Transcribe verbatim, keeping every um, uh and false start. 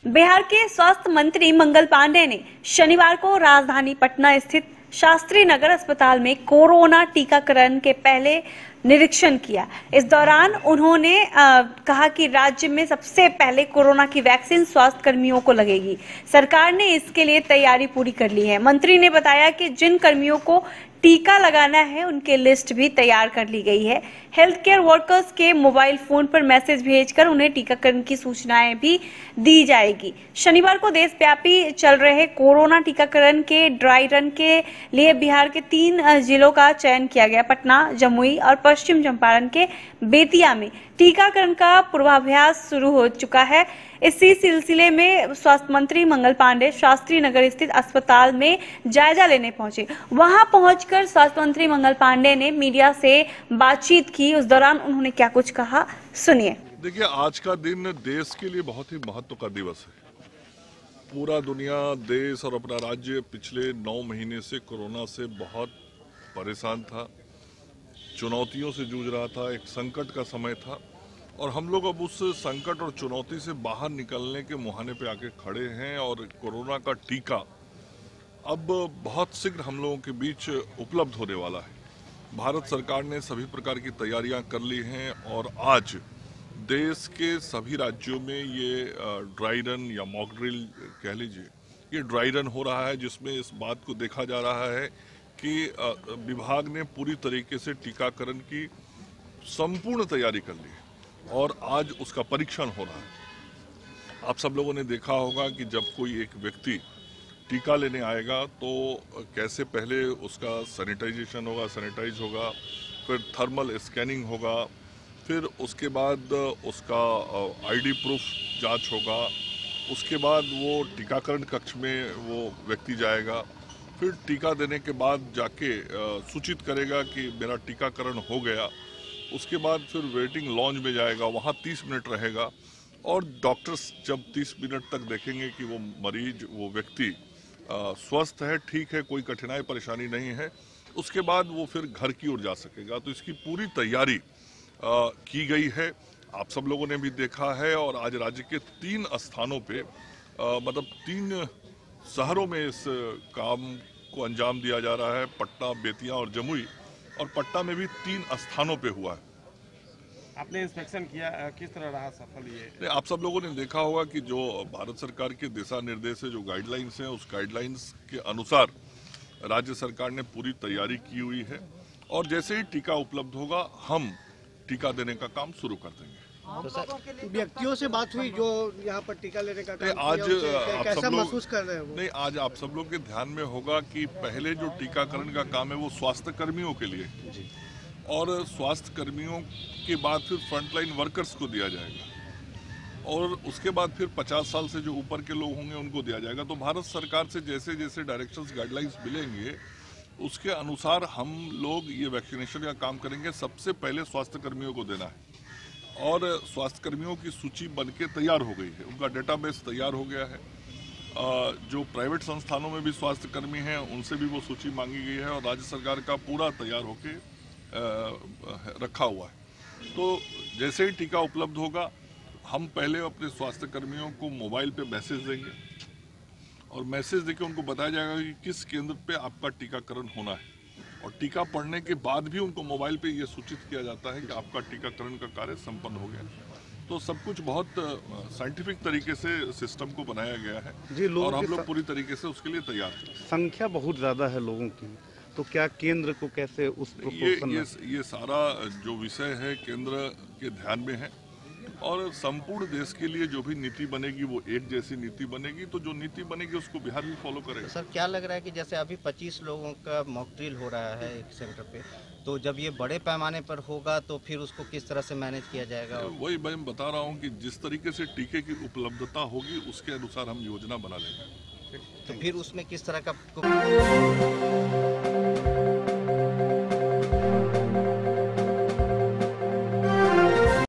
बिहार के स्वास्थ्य मंत्री मंगल पांडे ने शनिवार को राजधानी पटना स्थित शास्त्री नगर अस्पताल में कोरोना टीकाकरण के पहले निरीक्षण किया। इस दौरान उन्होंने आ, कहा कि राज्य में सबसे पहले कोरोना की वैक्सीन स्वास्थ्य कर्मियों को लगेगी। सरकार ने इसके लिए तैयारी पूरी कर ली है। मंत्री ने बताया कि जिन कर्मियों को टीका लगाना है उनकी लिस्ट भी तैयार कर ली गई है। हेल्थ केयर वर्कर्स के मोबाइल फोन पर मैसेज भेजकर उन्हें टीकाकरण की सूचनाएं भी दी जाएगी। शनिवार को देशव्यापी चल रहे कोरोना टीकाकरण के ड्राई रन के लिए बिहार के तीन जिलों का चयन किया गया। पटना, जमुई और पश्चिम चंपारण के बेतिया में टीकाकरण का पूर्वाभ्यास शुरू हो चुका है। इसी सिलसिले में स्वास्थ्य मंत्री मंगल पांडे शास्त्री नगर स्थित अस्पताल में जायजा लेने पहुंचे। वहां पहुंचकर स्वास्थ्य मंत्री मंगल पांडे ने मीडिया से बातचीत की। उस दौरान उन्होंने क्या कुछ कहा, सुनिए। देखिए, आज का दिन देश के लिए बहुत ही महत्व का दिवस है। पूरा दुनिया, देश और अपना राज्य पिछले नौ महीने से कोरोना से बहुत परेशान था, चुनौतियों से जूझ रहा था, एक संकट का समय था और हम लोग अब उस संकट और चुनौती से बाहर निकलने के मुहाने पे आके खड़े हैं और कोरोना का टीका अब बहुत शीघ्र हम लोगों के बीच उपलब्ध होने वाला है। भारत सरकार ने सभी प्रकार की तैयारियां कर ली हैं और आज देश के सभी राज्यों में ये ड्राई रन या मॉक ड्रिल कह लीजिए, ये ड्राई रन हो रहा है, जिसमें इस बात को देखा जा रहा है कि विभाग ने पूरी तरीके से टीकाकरण की संपूर्ण तैयारी कर ली है और आज उसका परीक्षण हो रहा है। आप सब लोगों ने देखा होगा कि जब कोई एक व्यक्ति टीका लेने आएगा तो कैसे पहले उसका सैनिटाइजेशन होगा, सैनिटाइज होगा, फिर थर्मल स्कैनिंग होगा, फिर उसके बाद उसका आईडी प्रूफ जांच होगा, उसके बाद वो टीकाकरण कक्ष में वो व्यक्ति जाएगा, फिर टीका देने के बाद जाके सूचित करेगा कि मेरा टीकाकरण हो गया। उसके बाद फिर वेटिंग लॉन्ज में जाएगा, वहाँ तीस मिनट रहेगा और डॉक्टर्स जब तीस मिनट तक देखेंगे कि वो मरीज, वो व्यक्ति स्वस्थ है, ठीक है, कोई कठिनाई परेशानी नहीं है, उसके बाद वो फिर घर की ओर जा सकेगा। तो इसकी पूरी तैयारी आ, की गई है। आप सब लोगों ने भी देखा है और आज राज्य के तीन स्थानों पे आ, मतलब तीन शहरों में इस काम को अंजाम दिया जा रहा है। पटना, बेतिया और जमुई, और पटना में भी तीन स्थानों पे हुआ है। आपने इंस्पेक्शन किया, किस तरह रहा सफल ये? आप सब लोगों ने देखा होगा कि जो भारत सरकार के दिशा निर्देश है, जो गाइडलाइंस हैं, उस गाइडलाइंस के अनुसार राज्य सरकार ने पूरी तैयारी की हुई है और जैसे ही टीका उपलब्ध होगा हम टीका देने का काम शुरू कर देंगे। तो सर, व्यक्तियों से बात हुई जो यहाँ पर टीका लेने का काम आज किया, आप कैसा सब लोग महसूस कर रहे हैं वो? नहीं, आज आप सब लोग के ध्यान में होगा कि पहले जो टीकाकरण का काम है वो स्वास्थ्य कर्मियों के लिए जी। और स्वास्थ्य कर्मियों के बाद फिर फ्रंटलाइन वर्कर्स को दिया जाएगा और उसके बाद फिर पचास साल से जो ऊपर के लोग होंगे उनको दिया जाएगा। तो भारत सरकार से जैसे जैसे डायरेक्शंस, गाइडलाइंस मिलेंगे उसके अनुसार हम लोग ये वैक्सीनेशन का काम करेंगे। सबसे पहले स्वास्थ्य कर्मियों को देना है और स्वास्थ्य कर्मियों की सूची बनके तैयार हो गई है, उनका डेटाबेस तैयार हो गया है। जो प्राइवेट संस्थानों में भी स्वास्थ्य कर्मी हैं उनसे भी वो सूची मांगी गई है और राज्य सरकार का पूरा तैयार होके रखा हुआ है। तो जैसे ही टीका उपलब्ध होगा हम पहले अपने स्वास्थ्य कर्मियों को मोबाइल पे मैसेज देंगे और मैसेज देके उनको बताया जाएगा कि किस केंद्र पे आपका टीकाकरण होना है और टीका पड़ने के बाद भी उनको मोबाइल पे ये सूचित किया जाता है कि आपका टीकाकरण का कार्य संपन्न हो गया। तो सब कुछ बहुत साइंटिफिक तरीके से सिस्टम को बनाया गया है जी, और हम लोग पूरी तरीके से उसके लिए तैयार हैं। संख्या बहुत ज़्यादा है लोगों की, तो क्या केंद्र को कैसे उस ये, ये ये सारा जो विषय है केंद्र के ध्यान में है और संपूर्ण देश के लिए जो भी नीति बनेगी वो एक जैसी नीति बनेगी। तो जो नीति बनेगी उसको बिहार भी फॉलो करेगा। तो सर, क्या लग रहा है कि जैसे अभी पच्चीस लोगों का मॉक ड्रिल हो रहा है एक सेंटर पे, तो जब ये बड़े पैमाने पर होगा तो फिर उसको किस तरह से मैनेज किया जाएगा? वही मैं बता रहा हूँ कि जिस तरीके से टीके की उपलब्धता होगी उसके अनुसार हम योजना बना लेंगे। तो फिर उसमें किस तरह का